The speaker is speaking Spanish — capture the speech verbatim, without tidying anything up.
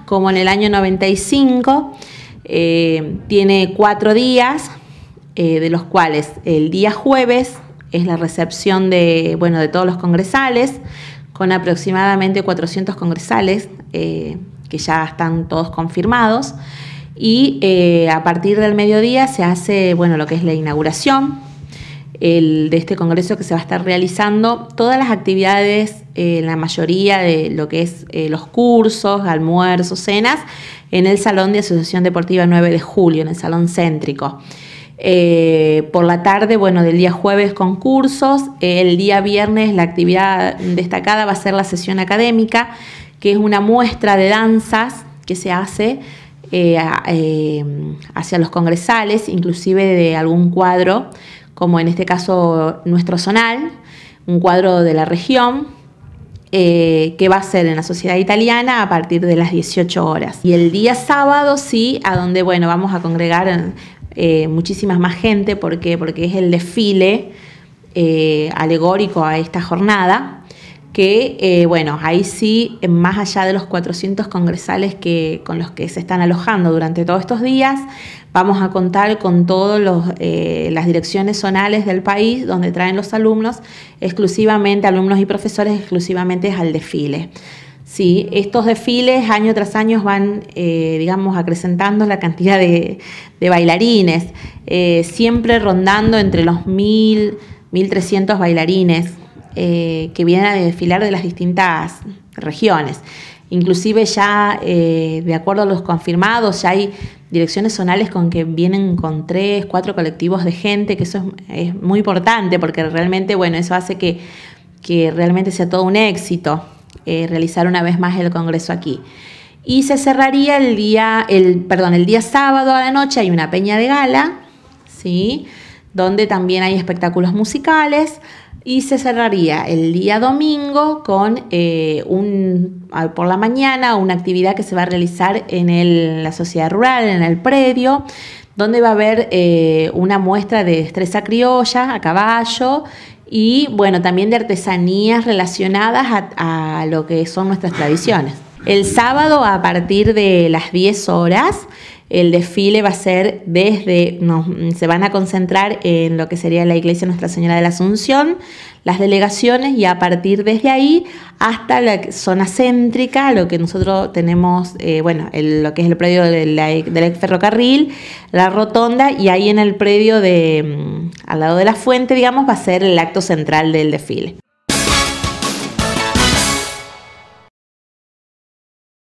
como en el año noventa y cinco. Eh, tiene cuatro días, eh, de los cuales el día jueves es la recepción de, bueno, de todos los congresales, con aproximadamente cuatrocientos congresales eh, que ya están todos confirmados. Y eh, a partir del mediodía se hace, bueno, lo que es la inauguración el, de este congreso, que se va a estar realizando todas las actividades, eh, la mayoría de lo que es eh, los cursos, almuerzos, cenas, en el Salón de Asociación Deportiva nueve de julio, en el Salón Céntrico. Eh, por la tarde, bueno, del día jueves concursos, el día viernes la actividad destacada va a ser la sesión académica, que es una muestra de danzas que se hace eh, eh, hacia los congresales, inclusive de algún cuadro, como en este caso nuestro zonal, un cuadro de la región, eh, que va a ser en la Sociedad Italiana a partir de las dieciocho horas. Y el día sábado sí, a donde, bueno, vamos a congregar Eh, muchísimas más gente. ¿Por qué? Porque es el desfile eh, alegórico a esta jornada, que eh, bueno, ahí sí, más allá de los cuatrocientos congresales que, con los que se están alojando durante todos estos días, vamos a contar con todas eh, las direcciones zonales del país, donde traen los alumnos exclusivamente, alumnos y profesores exclusivamente al desfile. Sí, estos desfiles año tras año van, eh, digamos, acrecentando la cantidad de, de bailarines, eh, siempre rondando entre los mil, mil trescientos bailarines eh, que vienen a desfilar de las distintas regiones. Inclusive ya, eh, de acuerdo a los confirmados, ya hay direcciones zonales con que vienen con tres, cuatro colectivos de gente, que eso es, es muy importante, porque realmente, bueno, eso hace que, que realmente sea todo un éxito. Eh, realizar una vez más el congreso aquí. Y se cerraría el día, el, perdón, el día sábado a la noche hay una peña de gala, ¿sí? Donde también hay espectáculos musicales, y se cerraría el día domingo con eh, un, por la mañana una actividad que se va a realizar en el, la sociedad rural, en el predio, donde va a haber eh, una muestra de destreza criolla a caballo, y bueno, también de artesanías relacionadas a, a lo que son nuestras tradiciones. El sábado, a partir de las diez horas, el desfile va a ser desde, no, se van a concentrar en lo que sería la iglesia Nuestra Señora de la Asunción, las delegaciones, y a partir desde ahí hasta la zona céntrica, lo que nosotros tenemos, eh, bueno, el, lo que es el predio de la, del ex ferrocarril, la rotonda, y ahí en el predio de, al lado de la fuente, digamos, va a ser el acto central del desfile.